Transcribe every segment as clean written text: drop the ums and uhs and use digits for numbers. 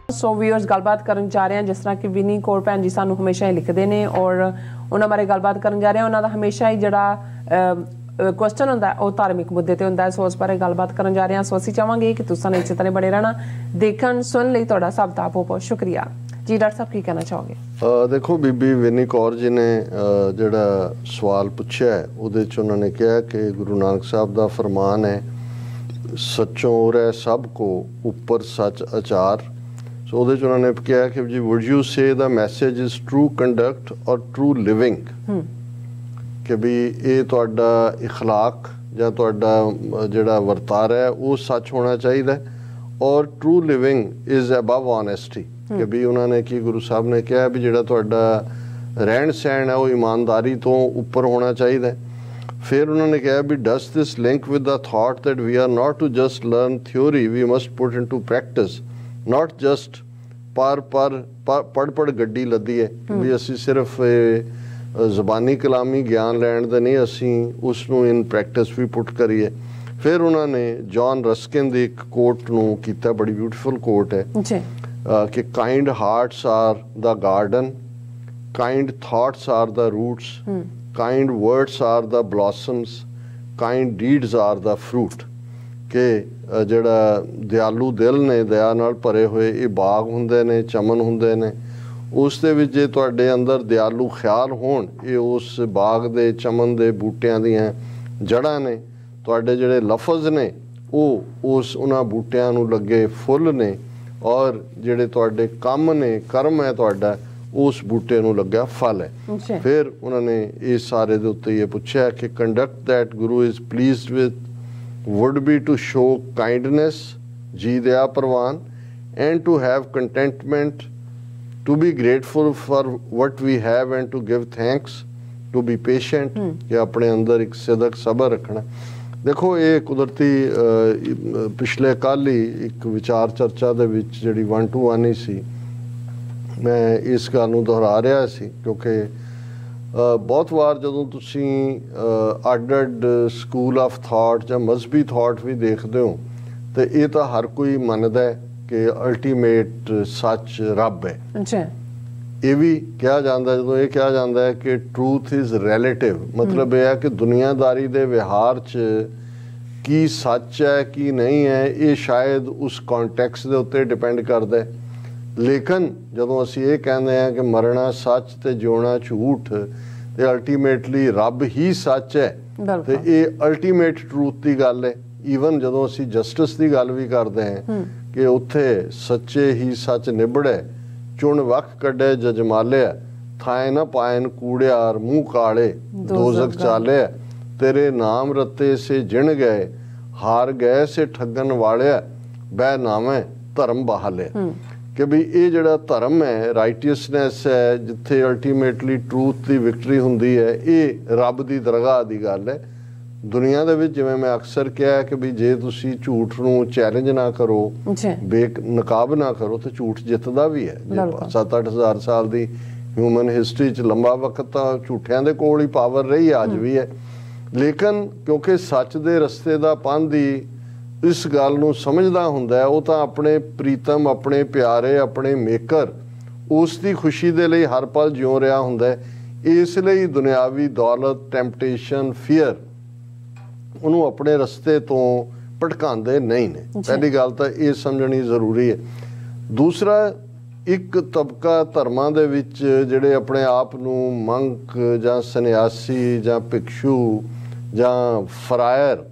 ਸੋ viewers ਗੱਲਬਾਤ ਕਰਨ ਜਾ ਰਹੇ ਹਾਂ ਜਿਸ ਤਰ੍ਹਾਂ ਕਿ ਵਿਨੀ ਕੌਰ ਭੈਣ ਜੀ ਸਾਨੂੰ ਹਮੇਸ਼ਾ ਹੀ ਲਿਖਦੇ ਨੇ ਔਰ ਉਹਨਾਂ ਬਾਰੇ ਗੱਲਬਾਤ ਕਰਨ ਜਾ ਰਹੇ ਹਾਂ। ਉਹਨਾਂ ਦਾ ਹਮੇਸ਼ਾ ਹੀ ਜਿਹੜਾ ਕੁਐਸਚਨ ਹੁੰਦਾ ਉਹ ਧਾਰਮਿਕ ਮੁੱਦੇ ਤੇ ਹੁੰਦਾ, ਸੋ ਉਸ ਬਾਰੇ ਗੱਲਬਾਤ ਕਰਨ ਜਾ ਰਹੇ ਹਾਂ। ਸੋ ਅਸੀਂ ਚਾਹਾਂਗੇ ਕਿ ਤੁਸੀਂ ਇਸੇ ਤਰ੍ਹਾਂ ਬਣੇ ਰਹਿਣਾ। ਦੇਖਣ ਸੁਣਨ ਲਈ ਤੁਹਾਡਾ ਸਭ ਦਾ ਬਹੁਤ ਬਹੁਤ ਸ਼ੁਕਰੀਆ ਜੀ। ਡਾਕਟਰ ਸਾਹਿਬ ਕੀ ਕਹਿਣਾ ਚਾਹੋਗੇ? देखो बीबी विनी कौर जी ने ਜਿਹੜਾ सवाल पूछा है ਉਹਦੇ 'ਚ ਉਹਨਾਂ ਨੇ ਕਿਹਾ कि गुरु नानक साहब ਦਾ फरमान है सच्चों उरै सब को ऊपर सच आचार। सो ਉਹਦੇ 'ਚ ਉਹਨਾਂ ਨੇ ਕਿਹਾ कि जी would you say the message is true conduct और ट्रू लिविंग कि भी ਇਹ ਤੁਹਾਡਾ इखलाक ਜਾਂ ਤੁਹਾਡਾ ਜਿਹੜਾ ਵਰਤਾਰਾ ਹੈ ਉਹ ਸੱਚ ਹੋਣਾ ਚਾਹੀਦਾ ਔਰ true living is above honesty कि भी उन्होंने की गुरु साहब ने कहा भी ਜਿਹੜਾ ਤੁਹਾਡਾ ਰਹਿਣ ਸਹਿਣ ਹੈ ਉਹ ईमानदारी ਤੋਂ ਉੱਪਰ ਹੋਣਾ ਚਾਹੀਦਾ। फिर उन्होंने कहा भी does this link with the thought that we are not to just learn theory, we must put into practice, not just पढ़ गड्डी लदी है भी असी सिर्फ ਜ਼ਬਾਨੀ ਕਲਾਮੀ ਗਿਆਨ ਲੈਣ ਦੇ ਨਹੀਂ, ਅਸੀਂ ਉਸ ਨੂੰ ਇਨ ਪ੍ਰੈਕਟਿਸ ਵੀ ਪੁੱਟ ਕਰੀਏ। ਫਿਰ ਉਹਨਾਂ ਨੇ ਜੌਨ ਰਸਕਿਨ ਦੀ ਇੱਕ ਕੋਟ ਨੂੰ ਕੀਤਾ, ਬੜੀ ਬਿਊਟੀਫੁਲ ਕੋਟ ਹੈ ਕਿ kind hearts are the garden, kind thoughts are the roots, kind words are the blossoms, kind deeds are the fruit. कि ਜਿਹੜਾ ਦਿਆਲੂ ਦਿਲ ਨੇ, ਦਇਆ ਨਾਲ ਭਰੇ ਹੋਏ ਇਹ ਬਾਗ ਹੁੰਦੇ ਨੇ, ਚਮਨ ਹੁੰਦੇ ਨੇ। ਉਸ ਦੇ ਵਿੱਚ ਜੇ ਤੁਹਾਡੇ ਅੰਦਰ ਦਿਆਲੂ ਖਿਆਲ ਹੋਣ, ਇਹ ਉਸ ਬਾਗ ਦੇ ਚਮਨ ਦੇ ਬੂਟਿਆਂ ਦੀਆਂ ਜੜ੍ਹਾਂ ਨੇ। ਤੁਹਾਡੇ ਜਿਹੜੇ ਲਫ਼ਜ਼ ਨੇ ਉਹ ਉਹਨਾਂ ਬੂਟਿਆਂ ਨੂੰ ਲੱਗੇ ਫੁੱਲ ਨੇ ਔਰ ਜਿਹੜੇ ਤੁਹਾਡੇ ਕੰਮ ਨੇ, ਕਰਮ ਹੈ ਤੁਹਾਡਾ, ਉਸ ਬੂਟੇ ਨੂੰ ਲੱਗਾ ਫਲ ਹੈ। ਫਿਰ ਉਹਨਾਂ ਨੇ ਇਸ ਸਾਰੇ ਦੇ ਉੱਤੇ ਇਹ ਪੁੱਛਿਆ ਕਿ conduct that Guru is pleased with would be to show kindness, ਜੀ ਦਇਆ ਪ੍ਰਵਾਨ, and to have contentment, to be grateful for what we have and to give thanks, to be patient कि अपने अंदर एक सिदक सबर रखना। देखो ये कुदरती पिछले कल ही एक विचार चर्चा दे विच जिहड़ी 1-to-1 ही सी, मैं इस गल नूं दोहरा रहा सी क्योंकि बहुत वार जदों तुसीं ਅੱਡ स्कूल ऑफ थॉट ਜਾਂ मजहबी थॉट भी देखते हो तो ये तो हर कोई मनदा है कि अल्टीमेट सच रब है। ये भी कहा जाता जो ये कहा जाता है कि ट्रूथ इज़ रिलेटिव, मतलब यह है कि दुनियादारी दे विहार च की सच है की नहीं है, ये शायद उस कॉन्टैक्स दे उत्ते डिपेंड करता है। लेकिन जदों असी ये कहते हैं कि मरना सच ते जिउना झूठ, तो अल्टीमेटली रब ही सच है, तो ये अल्टीमेट ट्रूथ की गल है। ईवन जदों असी जस्टिस की गल भी करते हैं कि उत्थे सच्चे ही सच निबड़े, चुन वख कड्डे जजमाले, थाए न पायन कूड़ियार मुँह काले, दोजक चाले, तेरे नाम रत्ते से जिण गए, हार गए से ठगन वाले, बह नामे धर्म बहाले। कि भी ये जड़ा धर्म है, राइटियसनैस है, जिथे अल्टीमेटली ट्रूथ की विक्टरी हुंदी है, ये रब की दरगाह की गल है। दुनिया दे विच जिवें मैं अक्सर कहा कि भी जे तुसी झूठ नूं चैलेंज ना करो, बेनकाब ना करो, तो झूठ जितदा भी है। 7-8 हज़ार साल की ह्यूमन हिस्टरी च लंबा वक्त तो झूठियां दे कोल ही पावर रही, अज भी है। लेकिन क्योंकि सच दे रस्ते दा पांधी इस गल नूं समझदा हुंदा है, वो तो अपने प्रीतम, अपने प्यारे, अपने मेकर, उस दी खुशी दे लई हर पल जिउं रहा हुंदा है। इसलिए दुनियावी दौलत, टैंपटेशन, फियर ਉਹਨੂੰ ਆਪਣੇ ਰਸਤੇ ਤੋਂ ਭਟਕਾਉਂਦੇ ਨਹੀਂ ਨੇ। ਪਹਿਲੀ ਗੱਲ ਤਾਂ ਇਹ ਸਮਝਣੀ ਜ਼ਰੂਰੀ ਹੈ। ਦੂਸਰਾ, ਇੱਕ ਤਬਕਾ ਧਰਮਾਂ ਦੇ ਵਿੱਚ ਜਿਹੜੇ ਆਪਣੇ ਆਪ ਨੂੰ ਮੰਕ ਜਾਂ ਸੰਨਿਆਸੀ ਜਾਂ ਭਿਕਸ਼ੂ ਜਾਂ ਫਰਾਇਰ,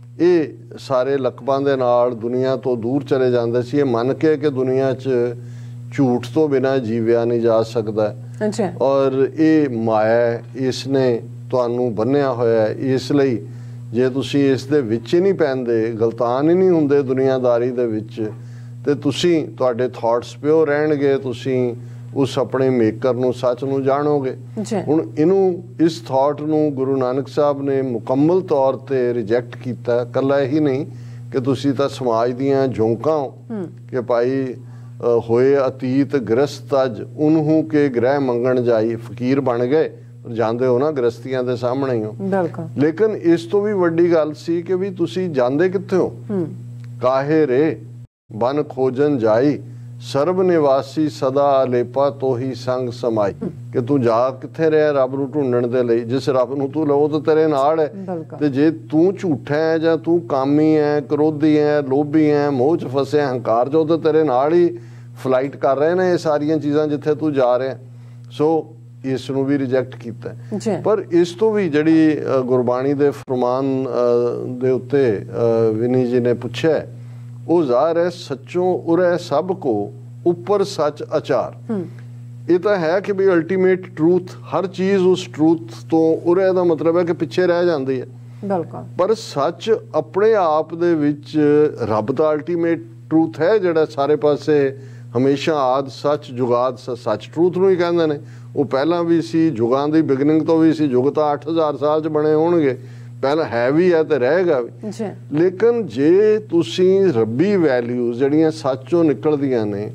ਇਹ ਸਾਰੇ ਲਕਬਾਂ ਦੇ ਨਾਲ ਦੁਨੀਆ ਤੋਂ ਦੂਰ ਚਲੇ ਜਾਂਦੇ ਸੀ, ਇਹ ਮੰਨ ਕੇ ਕਿ ਦੁਨੀਆ 'ਚ ਝੂਠ ਤੋਂ ਬਿਨਾਂ ਜੀਵਿਆ ਨਹੀਂ ਜਾ ਸਕਦਾ ਔਰ ਇਹ ਮਾਇਆ ਇਸ ਨੇ ਤੁਹਾਨੂੰ ਬੰਨਿਆ ਹੋਇਆ। ਇਸ ਲਈ ਜੇ ਤੁਸੀਂ ਇਸ ਦੇ ਵਿੱਚ ਹੀ ਨਹੀਂ ਪੈਂਦੇ, ਗਲਤਾਨ ਹੀ ਨਹੀਂ ਹੁੰਦੇ ਦੁਨੀਆਦਾਰੀ ਦੇ ਵਿੱਚ, ਤੇ ਤੁਸੀਂ ਤੁਹਾਡੇ ਥਾਟਸ ਪਿਓਰ ਰਹਿਣਗੇ, ਤੁਸੀਂ ਉਸ ਆਪਣੇ ਮੇਕਰ ਨੂੰ, ਸੱਚ ਨੂੰ ਜਾਣੋਗੇ। ਹੁਣ ਇਹਨੂੰ, ਇਸ ਥਾਟ ਨੂੰ ਗੁਰੂ ਨਾਨਕ ਸਾਹਿਬ ਨੇ ਮੁਕੰਮਲ ਤੌਰ ਤੇ ਰਿਜੈਕਟ ਕੀਤਾ। ਇਕੱਲਾ ਇਹੀ ਨਹੀਂ ਕਿ ਤੁਸੀਂ ਤਾਂ ਸਮਾਜ ਦੀਆਂ ਝੋਂਕਾਂ ਹੋ ਕਿ ਭਾਈ ਹੋਏ ਅਤੀਤ ਗ੍ਰਸਤ ਅਜ ਉਹਨੂੰ ਕੇ ਗ੍ਰਹਿ ਮੰਗਣ ਜਾਈ, ਫਕੀਰ ਬਣ ਗਏ, ਜਾਂਦੇ ਹੋ ਨਾ ਗ੍ਰਸਤੀਆਂ ਦੇ ਸਾਹਮਣੇ ਹੀ ਹੋ। ਲੇਕਿਨ ਇਸ ਤੋਂ ਵੀ ਵੱਡੀ ਗੱਲ ਸੀ ਕਿ ਵੀ ਤੁਸੀਂ ਜਾਂਦੇ ਕਿੱਥੇ ਹੋ? ਕਾਹੇ ਰੇ ਬਨ ਖੋਜਨ ਜਾਈ, ਸਰਬ ਨਿਵਾਸੀ ਸਦਾ ਅਲੇਪਾ ਤੋਹੀ ਸੰਗ ਸਮਾਈ, ਕਿ ਤੂੰ ਜਾ ਕਿੱਥੇ ਰਿਹਾ ਰੱਬ ਨੂੰ ਢੂੰਡਣ ਦੇ ਲਈ, ਜਿਸ ਰੱਬ ਨੂੰ ਤੂੰ ਲਓ ਤਾਂ ਤੇਰੇ ਨਾਲ ਹੈ। ਤੇ ਜੇ ਤੂੰ ਝੂਠਾ ਹੈ ਜਾਂ ਤੂੰ ਕਾਮੀ ਹੈ, ਕਰੋਧੀ ਹੈ, ਲੋਭੀ ਹੈ, ਮੋਹ ਚ ਫਸਿਆ, ਹੰਕਾਰ ਜੋ, ਤਾਂ ਤੇਰੇ ਨਾਲ ਹੀ ਫਲਾਈਟ ਕਰ ਰਹੇ ਨੇ ਇਹ ਸਾਰੀਆਂ ਚੀਜ਼ਾਂ ਜਿੱਥੇ ਤੂੰ ਜਾ ਰਿਹਾ। ਸੋ ਇਸ ਨੂੰ ਵੀ ਰਿਜੈਕਟ ਕੀਤਾ। ਪਰ ਇਸ ਤੋਂ ਵੀ ਜਿਹੜੀ ਗੁਰਬਾਣੀ ਦੇ ਫਰਮਾਨ ਦੇ ਉੱਤੇ ਵਿਨੀ ਜੀ ਨੇ ਪੁੱਛਿਆ, ਉਹ ਜ਼ਾਹਰ ਹੈ ਸੱਚੋਂ ਉਰੈ ਸਭ ਕੋ ਉੱਪਰ ਸੱਚ ਆਚਾਰ। ਇਹ ਤਾਂ ਹੈ ਕਿ ਵੀ ਅਲਟੀਮੇਟ ਟਰੂਥ, ਹਰ ਚੀਜ਼ ਉਸ ਟਰੂਥ ਤੋਂ ਉਰੈ ਦਾ ਮਤਲਬ ਹੈ ਕਿ ਪਿੱਛੇ ਰਹਿ ਜਾਂਦੀ ਹੈ। ਬਿਲਕੁਲ। ਪਰ ਸੱਚ ਆਪਣੇ ਆਪ ਦੇ ਵਿੱਚ ਰੱਬ ਦਾ ਅਲਟੀਮੇਟ ਟਰੂਥ ਹੈ ਜਿਹੜਾ ਸਾਰੇ ਪਾਸੇ ਹਮੇਸ਼ਾ ਆਦ ਸੱਚ ਜੁਗਾਦ ਸੱਚ ਟਰੂਥ ਨੂੰ ਹੀ ਕਹਿੰਦੇ ਨੇ। ਉਹ ਪਹਿਲਾਂ ਵੀ ਸੀ, ਜੁਗਾਂ ਦੀ ਬਿਗਨਿੰਗ ਤੋਂ ਵੀ ਸੀ। ਜੁਗ ਤਾਂ 8000 ਸਾਲ 'ਚ ਬਣੇ ਹੋਣਗੇ, ਪਹਿਲਾਂ ਹੈ ਵੀ ਹੈ ਤੇ ਰਹੇਗਾ ਵੀ। ਲੇਕਿਨ ਜੇ ਤੁਸੀਂ ਰੱਬੀ ਵੈਲਿਊਜ਼ ਜਿਹੜੀਆਂ ਸੱਚੋਂ ਨਿਕਲਦੀਆਂ ਨੇ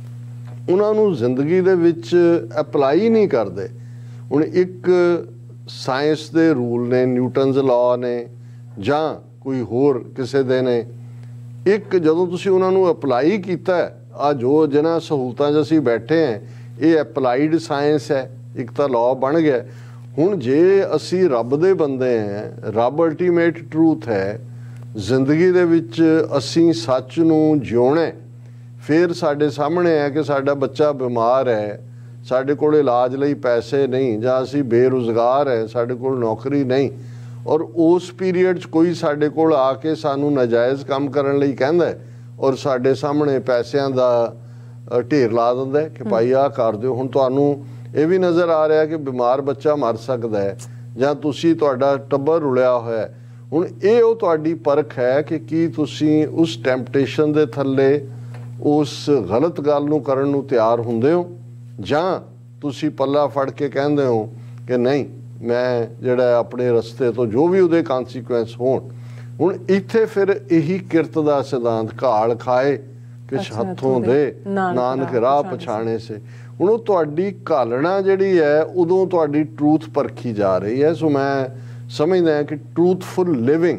ਉਹਨਾਂ ਨੂੰ ਜ਼ਿੰਦਗੀ ਦੇ ਵਿੱਚ ਅਪਲਾਈ ਨਹੀਂ ਕਰਦੇ। ਹੁਣ ਇੱਕ ਸਾਇੰਸ ਦੇ ਰੂਲ ਨੇ, ਨਿਊਟਨਸ ਲਾਅ ਨੇ ਜਾਂ ਕੋਈ ਹੋਰ ਕਿਸੇ ਦੇ ਨੇ, ਇੱਕ ਜਦੋਂ ਤੁਸੀਂ ਉਹਨਾਂ ਨੂੰ ਅਪਲਾਈ ਕੀਤਾ, ਆ ਜੋ ਜਿਹਨਾਂ ਸਹੂਲਤਾਂ 'ਚ ਅਸੀਂ ਬੈਠੇ ਹਾਂ ਇਹ ਅਪਲਾਈਡ ਸਾਇੰਸ ਹੈ, ਇੱਕ ਤਾਂ ਲਾਅ ਬਣ ਗਿਆ। ਹੁਣ ਜੇ ਅਸੀਂ ਰੱਬ ਦੇ ਬੰਦੇ ਹਾਂ, ਰੱਬ ਅਲਟੀਮੇਟ ਟਰੂਥ ਹੈ, ਜ਼ਿੰਦਗੀ ਦੇ ਵਿੱਚ ਅਸੀਂ ਸੱਚ ਨੂੰ ਜਿਉਣਾ, ਫਿਰ ਸਾਡੇ ਸਾਹਮਣੇ ਹੈ ਕਿ ਸਾਡਾ ਬੱਚਾ ਬਿਮਾਰ ਹੈ, ਸਾਡੇ ਕੋਲ ਇਲਾਜ ਲਈ ਪੈਸੇ ਨਹੀਂ, ਜਾਂ ਅਸੀਂ ਬੇਰੁਜ਼ਗਾਰ ਹੈ, ਸਾਡੇ ਕੋਲ ਨੌਕਰੀ ਨਹੀਂ, ਔਰ ਉਸ ਪੀਰੀਅਡ 'ਚ ਕੋਈ ਸਾਡੇ ਕੋਲ ਆ ਕੇ ਸਾਨੂੰ ਨਾਜਾਇਜ਼ ਕੰਮ ਕਰਨ ਲਈ ਕਹਿੰਦਾ ਔਰ ਸਾਡੇ ਸਾਹਮਣੇ ਪੈਸਿਆਂ ਦਾ ਢੇਰ ਲਾ ਦਿੰਦਾ ਕਿ ਭਾਈ ਆਹ ਕਰ ਦਿਓ। ਹੁਣ ਤੁਹਾਨੂੰ ਇਹ ਵੀ ਨਜ਼ਰ ਆ ਰਿਹਾ ਕਿ ਬਿਮਾਰ ਬੱਚਾ ਮਰ ਸਕਦਾ ਹੈ ਜਾਂ ਤੁਸੀਂ ਤੁਹਾਡਾ ਟੱਬਰ ਰੁਲਿਆ ਹੋਇਆ। ਹੁਣ ਇਹ ਉਹ ਤੁਹਾਡੀ ਪਰਖ ਹੈ ਕਿ ਕੀ ਤੁਸੀਂ ਉਸ ਟੈਂਪਟੇਸ਼ਨ ਦੇ ਥੱਲੇ ਉਸ ਗਲਤ ਗੱਲ ਨੂੰ ਕਰਨ ਨੂੰ ਤਿਆਰ ਹੁੰਦੇ ਹੋ, ਜਾਂ ਤੁਸੀਂ ਪੱਲਾ ਫੜ ਕੇ ਕਹਿੰਦੇ ਹੋ ਕਿ ਨਹੀਂ, ਮੈਂ ਜਿਹੜਾ ਆਪਣੇ ਰਸਤੇ ਤੋਂ ਜੋ ਵੀ ਉਹਦੇ ਕੌਨਸੀਕੁਐਂਸ ਹੋਣ। ਹੁਣ ਇੱਥੇ ਫਿਰ ਇਹੀ ਕਿਰਤ ਦਾ ਸਿਧਾਂਤ, ਘਾਲ ਖਾਏ ਕਿਛ ਹੱਥੋਂ ਦੇ ਨਾਨਕ ਰਾਹ ਪਛਾਣੇ ਸੇ। ਹੁਣ ਉਹ ਤੁਹਾਡੀ ਘਾਲਣਾ ਜਿਹੜੀ ਹੈ ਉਦੋਂ ਤੁਹਾਡੀ ਟਰੂਥ ਪਰਖੀ ਜਾ ਰਹੀ ਹੈ। ਸੋ ਮੈਂ ਸਮਝਦਾ ਹਾਂ ਕਿ ਟਰੂਥਫੁਲ ਲਿਵਿੰਗ,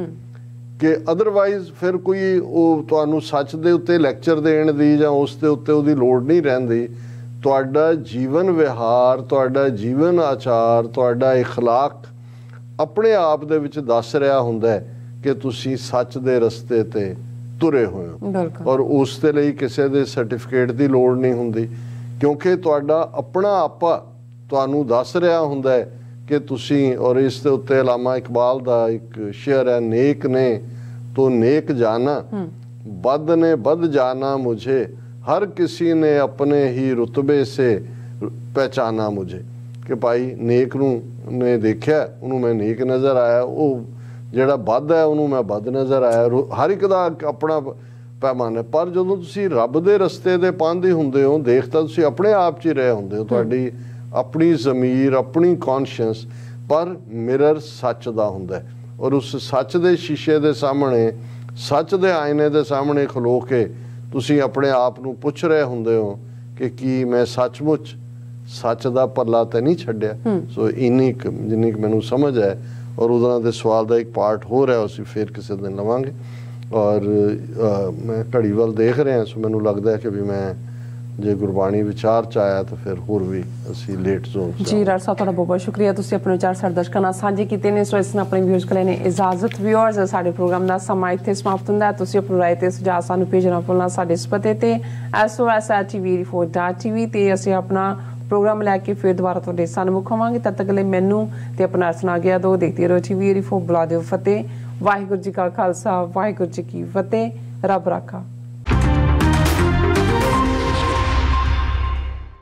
ਕਿ ਅਦਰਵਾਈਜ਼ ਫਿਰ ਕੋਈ ਉਹ ਤੁਹਾਨੂੰ ਸੱਚ ਦੇ ਉੱਤੇ ਲੈਕਚਰ ਦੇਣ ਦੀ ਜਾਂ ਉਸ ਦੇ ਉੱਤੇ ਉਹਦੀ ਲੋੜ ਨਹੀਂ ਰਹਿੰਦੀ। ਤੁਹਾਡਾ ਜੀਵਨ ਵਿਹਾਰ, ਤੁਹਾਡਾ ਜੀਵਨ ਆਚਾਰ, ਤੁਹਾਡਾ ਇਖਲਾਕ ਆਪਣੇ ਆਪ ਦੇ ਵਿੱਚ ਦੱਸ ਰਿਹਾ ਹੁੰਦਾ ਹੈ ਕਿ ਤੁਸੀਂ ਸੱਚ ਦੇ ਰਸਤੇ ਤੇ ਤੁਰੇ ਹੋਏ ਹੋ, ਔਰ ਉਸ ਦੇ ਲਈ ਕਿਸੇ ਦੇ ਸਰਟੀਫਿਕੇਟ ਦੀ ਲੋੜ ਨਹੀਂ ਹੁੰਦੀ, ਕਿਉਂਕਿ ਤੁਹਾਡਾ ਆਪਣਾ ਆਪਾ ਤੁਹਾਨੂੰ ਦੱਸ ਰਿਹਾ ਹੁੰਦਾ ਹੈ ਕਿ ਤੁਸੀਂ। ਔਰ ਇਸ ਦੇ ਉੱਤੇ ਅਲਾਮਾ ਇਕਬਾਲ ਦਾ ਇੱਕ ਸ਼ੇਅਰ ਹੈ, ਨੇਕ ਨੇ ਤੋ ਨੇਕ ਜਾਨਾ, ਬਦ ਨੇ ਬਦ ਜਾਨਾ ਮੁਝੇ, ਹਰ ਕਿਸੇ ਨੇ ਆਪਣੇ ਹੀ ਰੁਤਬੇ ਸੇ ਪਹਿਚਾਨਾ ਮੁਝੇ। ਕਿ ਭਾਈ ਨੇਕ ਨੂੰ ਨੇ ਦੇਖਿਆ, ਉਹਨੂੰ ਮੈਂ ਨੇਕ ਨਜ਼ਰ ਆਇਆ, ਉਹ ਜਿਹੜਾ ਵੱਧ ਹੈ ਉਹਨੂੰ ਮੈਂ ਵੱਧ ਨਜ਼ਰ ਆਇਆ। ਹਰ ਇੱਕ ਦਾ ਆਪਣਾ ਪੈਮਾਨਾ। ਪਰ ਜਦੋਂ ਤੁਸੀਂ ਰੱਬ ਦੇ ਰਸਤੇ ਦੇ ਪਾਂਧੇ ਹੁੰਦੇ ਹੋ, ਦੇਖ ਤਾਂ ਤੁਸੀਂ ਆਪਣੇ ਆਪ 'ਚ ਹੀ ਰਹੇ ਹੁੰਦੇ ਹੋ, ਤੁਹਾਡੀ ਆਪਣੀ ਜ਼ਮੀਰ, ਆਪਣੀ ਕੌਨਸ਼ੀਅਸ, ਪਰ ਮਿਰਰ ਸੱਚ ਦਾ ਹੁੰਦਾ। ਔਰ ਉਸ ਸੱਚ ਦੇ ਸ਼ੀਸ਼ੇ ਦੇ ਸਾਹਮਣੇ, ਸੱਚ ਦੇ ਆਇਨੇ ਦੇ ਸਾਹਮਣੇ ਖਲੋ ਕੇ ਤੁਸੀਂ ਆਪਣੇ ਆਪ ਨੂੰ ਪੁੱਛ ਰਹੇ ਹੁੰਦੇ ਹੋ ਕਿ ਕੀ ਮੈਂ ਸੱਚਮੁੱਚ ਸੱਚ ਦਾ ਪੱਲਾ ਤਾਂ ਨਹੀਂ ਛੱਡਿਆ। ਸੋ ਇੰਨੀ ਜਿੰਨੀ ਮੈਨੂੰ ਸਮਝ ਹੈ। ਔਰ ਉਹਨਾਂ ਦੇ ਸਵਾਲ ਦਾ ਇੱਕ ਪਾਰਟ ਹੋ ਰਿਹਾ, ਅਸੀਂ ਫਿਰ ਕਿਸੇ ਦਿਨ ਲਵਾਂਗੇ। ਔਰ ਮੈਂ ਘੜੀ ਵੱਲ ਦੇਖ ਰਿਹਾ, ਸੋ ਮੈਨੂੰ ਲੱਗਦਾ ਹੈ ਕਿ ਵੀ ਮੈਂ ਜੇ ਗੁਰਬਾਣੀ ਵਿਚਾਰ 'ਚ ਆਇਆ ਤਾਂ ਫਿਰ ਹੋਰ ਵੀ ਅਸੀਂ ਲੇਟ ਜ਼ੋਨ ਜੀ। ਰਾਜ ਸਾਹਿਬ ਤੁਹਾਡਾ ਬਹੁਤ ਬਹੁਤ ਸ਼ੁਕਰੀਆ, ਤੁਸੀਂ ਆਪਣੇ ਵਿਚਾਰ ਸਾਡੇ ਦਰਸ਼ਕਾਂ ਨਾਲ ਸਾਂਝੇ ਕੀਤੇ ਨੇ। ਸੋ ਇਸ ਨਾਲ ਆਪਣੇ ਵਿਊਅਰਸ ਕੋਲ ਨੇ ਇਜਾਜ਼ਤ। ਵਿਊਅਰਸ, ਸਾਡੇ ਪ੍ਰੋਗਰਾਮ ਦਾ ਸਮਾਂ ਇੱਥੇ ਸਮਾਪਤ ਹੁੰਦਾ ਹੈ। ਤੁਸੀਂ ਆਪਣੀ ਰਾਏ ਤੇ ਸੁਝਾਅ ਸਾਨੂੰ ਭੇਜਣਾ ਭੁੱਲਣਾ ਸਾਡੇ ਇਸ ਪਤੇ ਤੇ sos@tv84.tv ਤੇ ਅਸੀਂ ਆਪਣਾ ਪ੍ਰੋਗਰਾਮ ਲੈ ਕੇ ਫਿਰ ਦੁਬਾਰਾ ਤੁਹਾਡੇ ਸਾਹਮਣੇ ਆਵਾਂਗੇ। ਤਦ ਤੱਕ ਲਈ ਮੈਨੂੰ ਤੇ ਆਪਣਾ ਸੁਣਾ ਗਿਆ ਦੋ ਦੇਖਦੇ ਰਹੋ TV84। ਬੁਲਾ ਦਿਓ ਫਤਿਹ। ਵਾਹਿਗੁਰੂ ਜੀ ਕਾ ਖਾਲਸਾ, ਵਾਹਿਗੁਰੂ ਜੀ ਕੀ ਫਤਿਹ। ਰੱਬ ਰਾਖਾ।